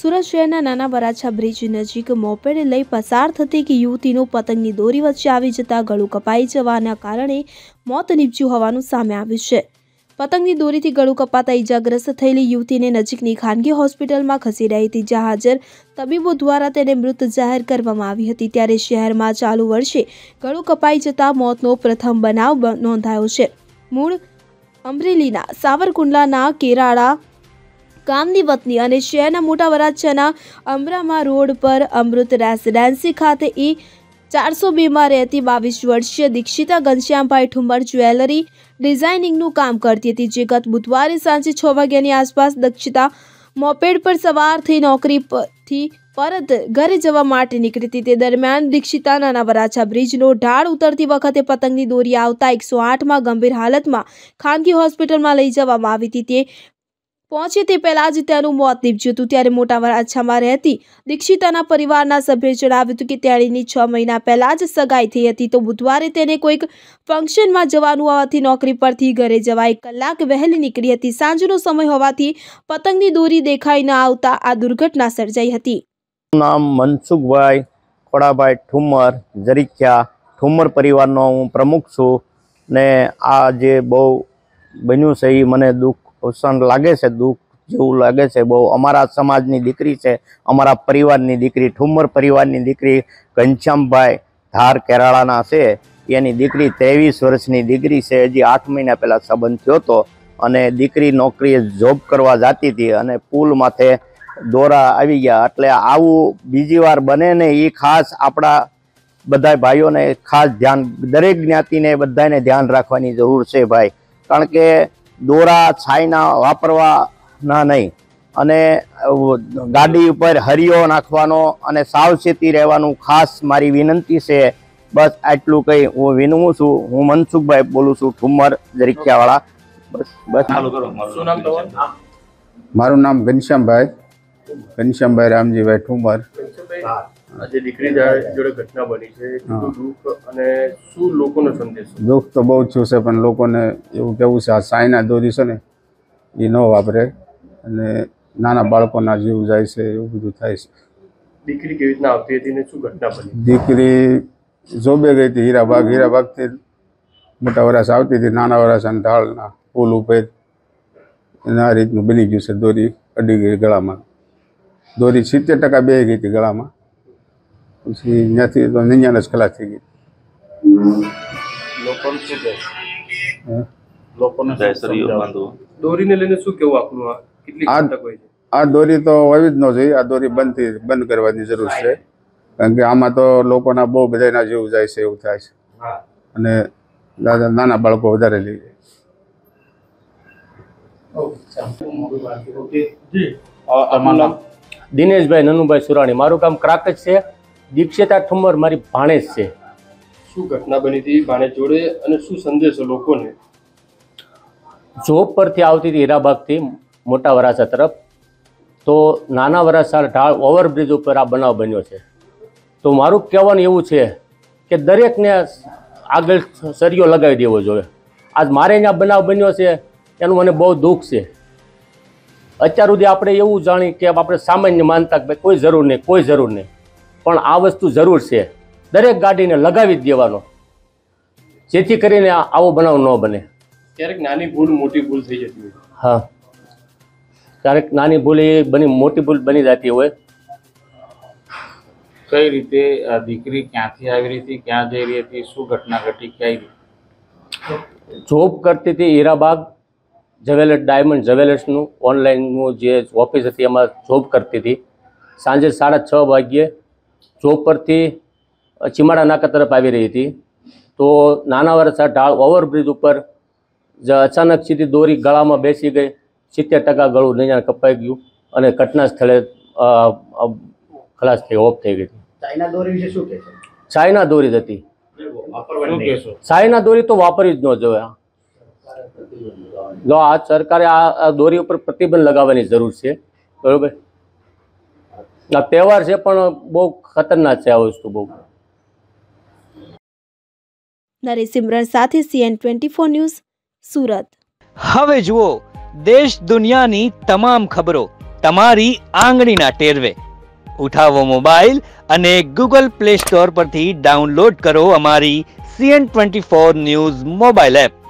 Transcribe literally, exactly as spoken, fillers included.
સુરત શહેરના નાના વરાછા બ્રિજ નજીક મોપેડ લઈ પસાર થતી એક યુવતીનું પતંગની દોરી વચ્ચે આવી જતા ગળું કપાઈ જવાના કારણે મોત નીપજ્યું હોવાનું સામે આવ્યું છે। પતંગની દોરીથી ગળું કપાતા ઈજાગ્રસ્ત થયેલી યુવતીને નજીકની ખાનગી હોસ્પિટલમાં ખસેડાઈ હતી, જ્યાં હાજર તબીબો દ્વારા તેને મૃત જાહેર કરવામાં આવી હતી। ત્યારે શહેરમાં ચાલુ વર્ષે ગળું કપાઈ જતા મોતનો પ્રથમ બનાવ નોંધાયો છે। મૂળ અમરેલીના સાવરકુંડલાના કેરાળા ગામની વતની અને શહેરના મોટા વરાછાના અમરામા રોડ પર અમૃત રેસિડેન્સી ખાતે ઈ ચારસો બે માં રહેતી બાવીસ વર્ષીય દીક્ષિતા ઘનશ્યામભાઈ ઠુમ્મર જ્વેલરી ડિઝાઇનિંગનું કામ કરતી હતી, જે ગત બુધવારે સાંજે છ વાગ્યાની આસપાસ દીક્ષિતા મોપેડ પર સવાર થઈ નોકરીથી પરત ઘરે જવા માટે નીકળી હતી। તે દરમિયાન દીક્ષિતા નાના વરાછા બ્રિજનો ઢાળ ઉતરતી વખતે પતંગની દોરી આવતા એકસો આઠમાં ગંભીર હાલતમાં ખાનગી હોસ્પિટલમાં લઈ જવામાં આવી હતી। તે પહોંચે તે પહેલા જ તેનું મોત નીપજ્યું હતું। ત્યારે મોટા વરાછામાં રહેતી દીક્ષિતાના પરિવારના સભ્યોએ જણાવ્યું હતું કે તેણીની છ મહિના પહેલા જ સગાઈ થઈ હતી, તો બુધવારે તેને કોઈક ફંક્શનમાં જવાનું હોવાથી નોકરી પરથી ઘરે જવા એક કલાક વહેલી નીકળી હતી। સાંજનો સમય હોવાથી પતંગની દોરી દેખાઈ ન આવતા આ દુર્ઘટના સર્જાઈ હતી। નામ મનસુખભાઈ ખોડાભાઈ ઠુમ્મર જરીખ્યા ઠુમ્મર પરિવારનો હું પ્રમુખ છું ને આ જે બહુ બન્યું છે એ મને દુઃખ અવસાન લાગે છે, દુઃખ જેવું લાગે છે બહુ। અમારા સમાજની દીકરી છે, અમારા પરિવારની દીકરી, ઠુમ્મર પરિવારની દીકરી ઘનશ્યામભાઈ ધાર કેરાળાના છે, એની દીકરી ત્રેવીસ વર્ષની દીકરી છે। હજી આઠ મહિના પહેલાં સંબંધ થયો હતો અને દીકરી નોકરીએ જોબ કરવા જતી હતી અને પુલ માથે દોરા આવી ગયા, એટલે આવું બીજી વાર બને ને એ ખાસ આપણા બધા ભાઈઓને ખાસ ધ્યાન, દરેક જ્ઞાતિને બધાને ધ્યાન રાખવાની જરૂર છે ભાઈ, કારણ કે દોરા છાઈના વાપરવાના નહીં અને ગાડી ઉપર હરિયો નાખવાનો અને સાવચેતી રહેવાનું ખાસ મારી વિનંતી છે। બસ આટલું કંઈ હું વિનવું છું। હું મનસુખભાઈ બોલું છું, ઠુમ્મર જરીખ્યાવાળા। બસ બસ મારું નામ ઘનશ્યામભાઈ ઘનશ્યામભાઈ રામજીભાઈ ઠુમ્મર। આજે દીકરી જોડે ઘટના બની છે, દુઃખ અને શું લોકોનો સંદેશ? દુઃખ તો બહુ થયું છે, પણ લોકોને એવું કેવું છે આ સાયના દોરી છે ને એ ન વાપરે અને નાના બાળકોના જીવ જાય છે, એવું બધું થાય છે। દીકરી કેવી રીતના આવતી હતી ને શું ઘટના બની? દીકરી જોબે ગઈ હતી હીરાબાગ, હીરાબાગથી મોટા વરાછા આવતી હતી, નાના વરાછાના ઢાળના પુલ ઉપર અને આ રીતનું બની ગયું છે। દોરી અડી ગઈ ગળામાં, દોરી સિત્તેર ટકા બે ગઈ હતી ગળામાં, પછી ત્યાંથી તો નિન્યાનસ ખલાસ થઈ ગઈ। દોરીને લઈને શું કેવું આપનું? કેટલી ઘાતક હોય છે આ દોરી? તો હોવી જ ન જોઈએ, આ દોરી બંધ થઈ બંધ કરવાની જરૂર છે, કારણ કે આમાં તો લોકોના બહુ બધાના જીવ જાય છે એવું થાય છે અને નાના બાળકો વધારે લઈ જાય। દિનેશભાઈ નનુભાઈ સુરાણી, મારું કામ ક્રાક જ છે। દીક્ષિતા ઠુમ્મર મારી ભાણેજ છે। શું ઘટના બની હતી ભાણેજ જોડે અને શું સંદેશો લોકોને? જોબ પરથી આવતી હતી હીરાબાગથી મોટા વરાછા તરફ, તો નાના વરાછા ઢાળ ઓવરબ્રિજ ઉપર આ બનાવ બન્યો છે। તો મારું કહેવાનું એવું છે કે દરેકને આગળ સરિયો લગાવી દેવો જોઈએ। આજ મારે અહીંયા બનાવ બન્યો છે એનું મને બહુ દુઃખ છે। અત્યાર સુધી આપણે એવું જાણી કે આપણે સામાન્ય માનતા કે કોઈ જરૂર નહીં, કોઈ જરૂર નહીં, પણ આ વસ્તુ જરૂર છે। દરેક ગાડીને લગાવી જ દેવાનો, જેથી કરીને આવો બનાવ ન બને। ક્યારેક નાની ભૂલ મોટી ભૂલ થઈ જતી હોય। હા, ક્યારેક નાની ભૂલ એ બની મોટી ભૂલ બની જતી હોય। કઈ રીતે દીકરી ક્યાંથી આવી રહી હતી, ક્યાં જઈ રહી હતી, શું ઘટના ઘટી, ક્યાં જોબ કરતી હતી હીરાબાગ જ્વેલર્સ, ડાયમંડ જ્વેલર્સનું ઓનલાઈનનું જે ઓફિસ હતી એમાં જોબ કરતી હતી। સાંજે સાડા છ વાગ્યે જોબ પરથી ચીમાડા નાકા તરફ આવી રહી હતી, તો નાના વરાછા ઢાળ ઓવરબ્રિજ ઉપર અચાનક સીધી દોરી ગળામાં બેસી ગઈ, સિત્તેર ટકા ગળું નૈયા કપાઈ ગયું અને ઘટના સ્થળે ખલાસ થઈ, ઓફ થઈ ગઈ। ચાઇના દોરી વિશે શું કહેશો? ચાઇના દોરી જ હતી, ચાઇના દોરી તો વાપરવી જ ન જોઈએ। જો આ સરકારે આ દોરી ઉપર પ્રતિબંધ લગાવવાની જરૂર છે, બરોબર? આ તહેવાર છે પણ બહુ ખતરનાક છે આ વસ્તુ બહુ। નરેશ સિમરન સાથે CN twenty four news, Surat. હવે જુઓ દેશ દુનિયાની તમામ ખબરો તમારી આંગળીના ટેરવે. ઉઠાવો મોબાઈલ અને ગૂગલ પ્લે સ્ટોર પરથી ડાઉનલોડ કરો અમારી CN twenty four news mobile app.